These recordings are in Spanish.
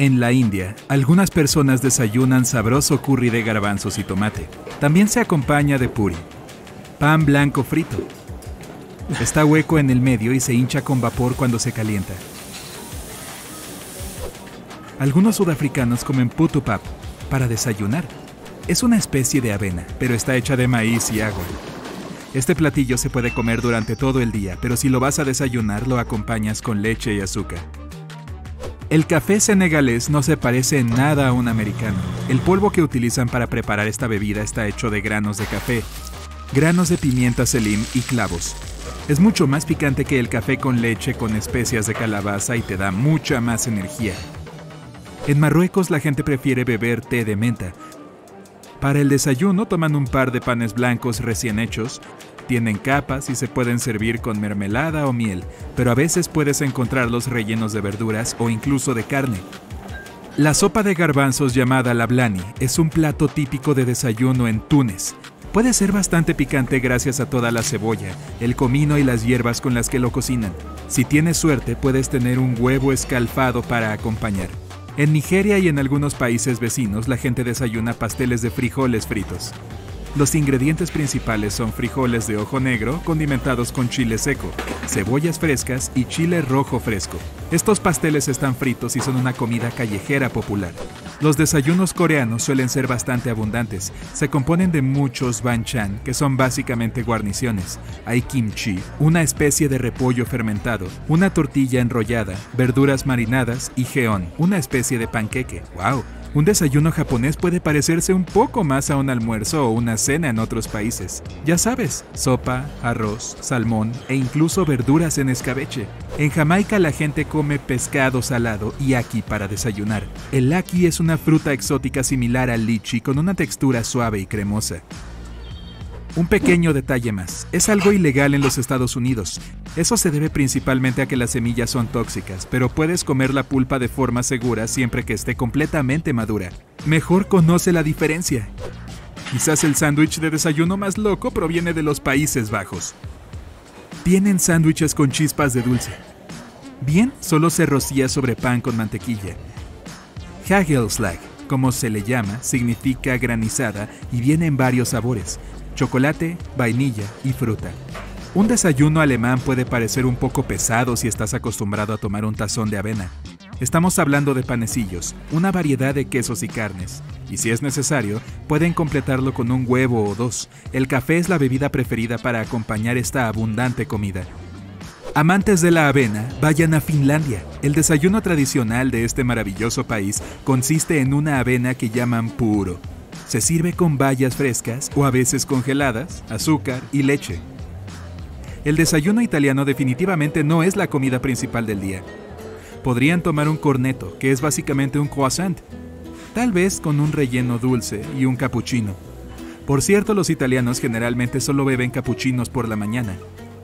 En la India, algunas personas desayunan sabroso curry de garbanzos y tomate. También se acompaña de puri, pan blanco frito. Está hueco en el medio y se hincha con vapor cuando se calienta. Algunos sudafricanos comen putu pap para desayunar. Es una especie de avena, pero está hecha de maíz y agua. Este platillo se puede comer durante todo el día, pero si lo vas a desayunar, lo acompañas con leche y azúcar. El café senegalés no se parece en nada a un americano. El polvo que utilizan para preparar esta bebida está hecho de granos de café, granos de pimienta selim y clavos. Es mucho más picante que el café con leche con especias de calabaza y te da mucha más energía. En Marruecos la gente prefiere beber té de menta. Para el desayuno toman un par de panes blancos recién hechos, tienen capas y se pueden servir con mermelada o miel, pero a veces puedes encontrarlos rellenos de verduras o incluso de carne. La sopa de garbanzos llamada lablani es un plato típico de desayuno en Túnez. Puede ser bastante picante gracias a toda la cebolla, el comino y las hierbas con las que lo cocinan. Si tienes suerte, puedes tener un huevo escalfado para acompañar. En Nigeria y en algunos países vecinos, la gente desayuna pasteles de frijoles fritos. Los ingredientes principales son frijoles de ojo negro condimentados con chile seco, cebollas frescas y chile rojo fresco. Estos pasteles están fritos y son una comida callejera popular. Los desayunos coreanos suelen ser bastante abundantes. Se componen de muchos banchan, que son básicamente guarniciones. Hay kimchi, una especie de repollo fermentado, una tortilla enrollada, verduras marinadas y jeon, una especie de panqueque. ¡Wow! Un desayuno japonés puede parecerse un poco más a un almuerzo o una cena en otros países. Ya sabes, sopa, arroz, salmón e incluso verduras en escabeche. En Jamaica la gente come pescado salado y ackee para desayunar. El ackee es una fruta exótica similar al lichi con una textura suave y cremosa. Un pequeño detalle más, es algo ilegal en los Estados Unidos. Eso se debe principalmente a que las semillas son tóxicas, pero puedes comer la pulpa de forma segura siempre que esté completamente madura. Mejor conoce la diferencia. Quizás el sándwich de desayuno más loco proviene de los Países Bajos. Tienen sándwiches con chispas de dulce. Bien, solo se rocía sobre pan con mantequilla. Hagelslag, como se le llama, significa granizada y viene en varios sabores: chocolate, vainilla y fruta. Un desayuno alemán puede parecer un poco pesado si estás acostumbrado a tomar un tazón de avena. Estamos hablando de panecillos, una variedad de quesos y carnes. Y si es necesario, pueden completarlo con un huevo o dos. El café es la bebida preferida para acompañar esta abundante comida. Amantes de la avena, vayan a Finlandia. El desayuno tradicional de este maravilloso país consiste en una avena que llaman puuro. Se sirve con bayas frescas o a veces congeladas, azúcar y leche. El desayuno italiano definitivamente no es la comida principal del día. Podrían tomar un cornetto, que es básicamente un croissant, tal vez con un relleno dulce y un cappuccino. Por cierto, los italianos generalmente solo beben cappuccinos por la mañana.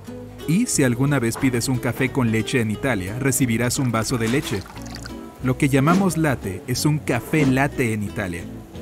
Y si alguna vez pides un café con leche en Italia, recibirás un vaso de leche. Lo que llamamos latte es un café latte en Italia.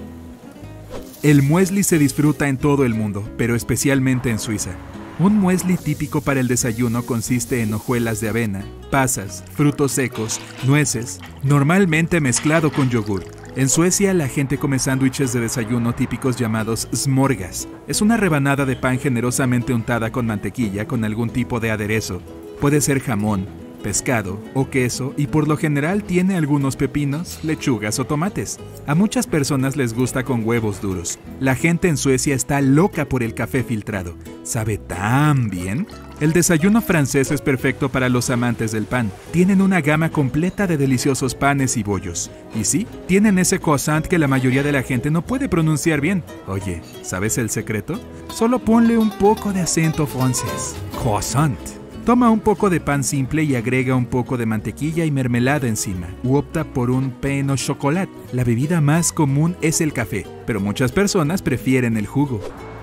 El muesli se disfruta en todo el mundo, pero especialmente en Suiza. Un muesli típico para el desayuno consiste en hojuelas de avena, pasas, frutos secos, nueces, normalmente mezclado con yogur. En Suecia la gente come sándwiches de desayuno típicos llamados smorgas. Es una rebanada de pan generosamente untada con mantequilla con algún tipo de aderezo. Puede ser jamón, pescado o queso y por lo general tiene algunos pepinos, lechugas o tomates. A muchas personas les gusta con huevos duros. La gente en Suecia está loca por el café filtrado. ¿Sabe tan bien? El desayuno francés es perfecto para los amantes del pan. Tienen una gama completa de deliciosos panes y bollos. Y sí, tienen ese croissant que la mayoría de la gente no puede pronunciar bien. Oye, ¿sabes el secreto? Solo ponle un poco de acento francés. Croissant. Toma un poco de pan simple y agrega un poco de mantequilla y mermelada encima, u opta por un pain au chocolat. La bebida más común es el café, pero muchas personas prefieren el jugo.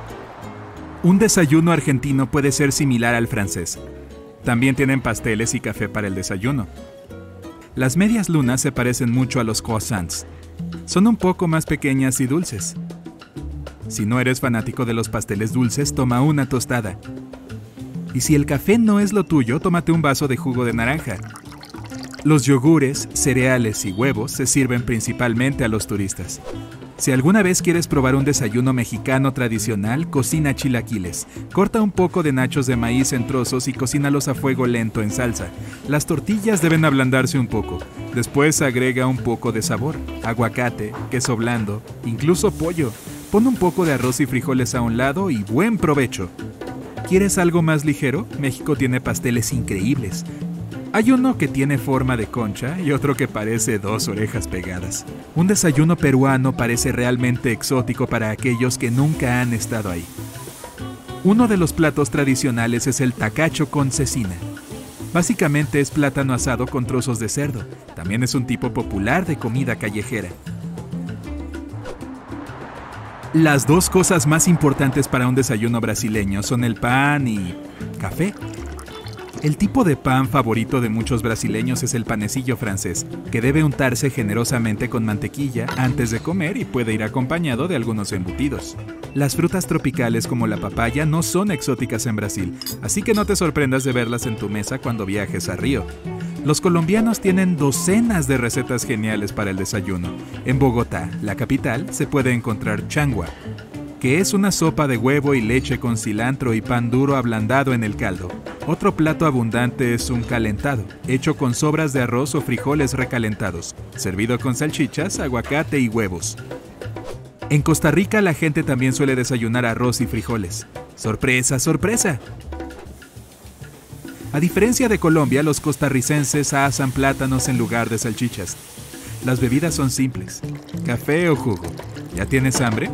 Un desayuno argentino puede ser similar al francés. También tienen pasteles y café para el desayuno. Las medias lunas se parecen mucho a los croissants. Son un poco más pequeñas y dulces. Si no eres fanático de los pasteles dulces, toma una tostada. Y si el café no es lo tuyo, tómate un vaso de jugo de naranja. Los yogures, cereales y huevos se sirven principalmente a los turistas. Si alguna vez quieres probar un desayuno mexicano tradicional, cocina chilaquiles. Corta un poco de nachos de maíz en trozos y cocínalos a fuego lento en salsa. Las tortillas deben ablandarse un poco. Después agrega un poco de sabor, aguacate, queso blando, incluso pollo. Pon un poco de arroz y frijoles a un lado y buen provecho. ¿Quieres algo más ligero? México tiene pasteles increíbles. Hay uno que tiene forma de concha y otro que parece dos orejas pegadas. Un desayuno peruano parece realmente exótico para aquellos que nunca han estado ahí. Uno de los platos tradicionales es el tacacho con cecina. Básicamente es plátano asado con trozos de cerdo. También es un tipo popular de comida callejera. Las dos cosas más importantes para un desayuno brasileño son el pan y café. El tipo de pan favorito de muchos brasileños es el panecillo francés, que debe untarse generosamente con mantequilla antes de comer y puede ir acompañado de algunos embutidos. Las frutas tropicales como la papaya no son exóticas en Brasil, así que no te sorprendas de verlas en tu mesa cuando viajes a Río. Los colombianos tienen docenas de recetas geniales para el desayuno. En Bogotá, la capital, se puede encontrar changua, que es una sopa de huevo y leche con cilantro y pan duro ablandado en el caldo. Otro plato abundante es un calentado, hecho con sobras de arroz o frijoles recalentados, servido con salchichas, aguacate y huevos. En Costa Rica la gente también suele desayunar arroz y frijoles. ¡Sorpresa, sorpresa! A diferencia de Colombia, los costarricenses asan plátanos en lugar de salchichas. Las bebidas son simples, café o jugo. ¿Ya tienes hambre?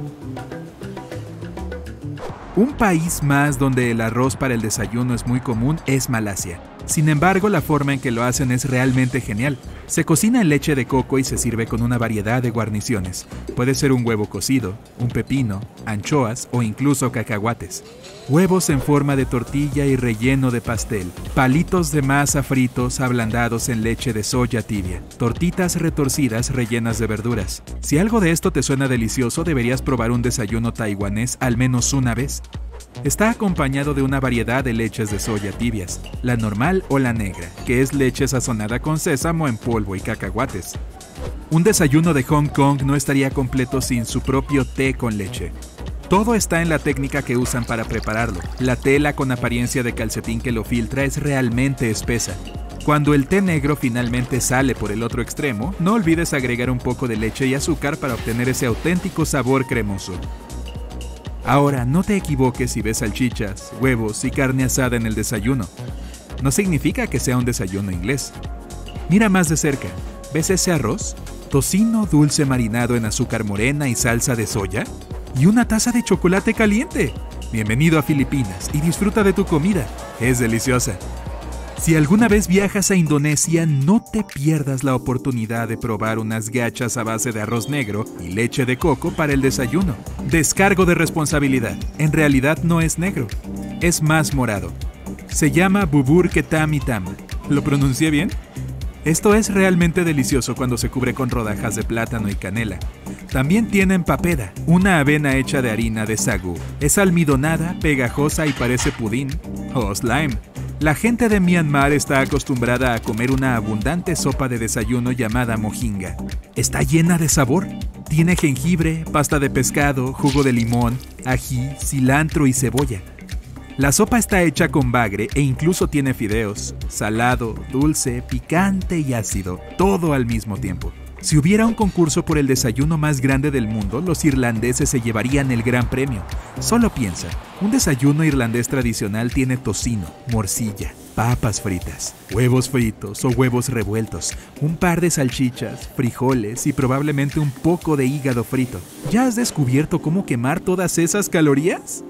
Un país más donde el arroz para el desayuno es muy común es Malasia. Sin embargo, la forma en que lo hacen es realmente genial. Se cocina en leche de coco y se sirve con una variedad de guarniciones. Puede ser un huevo cocido, un pepino, anchoas o incluso cacahuates. Huevos en forma de tortilla y relleno de pastel. Palitos de masa fritos ablandados en leche de soya tibia. Tortitas retorcidas rellenas de verduras. Si algo de esto te suena delicioso, deberías probar un desayuno taiwanés al menos una vez. Está acompañado de una variedad de leches de soya tibias, la normal o la negra, que es leche sazonada con sésamo en polvo y cacahuates. Un desayuno de Hong Kong no estaría completo sin su propio té con leche. Todo está en la técnica que usan para prepararlo. La tela con apariencia de calcetín que lo filtra es realmente espesa. Cuando el té negro finalmente sale por el otro extremo, no olvides agregar un poco de leche y azúcar para obtener ese auténtico sabor cremoso. Ahora, no te equivoques si ves salchichas, huevos y carne asada en el desayuno. No significa que sea un desayuno inglés. Mira más de cerca. ¿Ves ese arroz? Tocino dulce marinado en azúcar morena y salsa de soya. Y una taza de chocolate caliente. Bienvenido a Filipinas y disfruta de tu comida. Es deliciosa. Si alguna vez viajas a Indonesia, no te pierdas la oportunidad de probar unas gachas a base de arroz negro y leche de coco para el desayuno. Descargo de responsabilidad. En realidad no es negro, es más morado. Se llama bubur ketam hitam. ¿Lo pronuncié bien? Esto es realmente delicioso cuando se cubre con rodajas de plátano y canela. También tienen papeda, una avena hecha de harina de sagú. Es almidonada, pegajosa y parece pudín o slime. La gente de Myanmar está acostumbrada a comer una abundante sopa de desayuno llamada mohinga. Está llena de sabor. Tiene jengibre, pasta de pescado, jugo de limón, ají, cilantro y cebolla. La sopa está hecha con bagre e incluso tiene fideos, salado, dulce, picante y ácido, todo al mismo tiempo. Si hubiera un concurso por el desayuno más grande del mundo, los irlandeses se llevarían el gran premio. Solo piensa, un desayuno irlandés tradicional tiene tocino, morcilla, papas fritas, huevos fritos o huevos revueltos, un par de salchichas, frijoles y probablemente un poco de hígado frito. ¿Ya has descubierto cómo quemar todas esas calorías?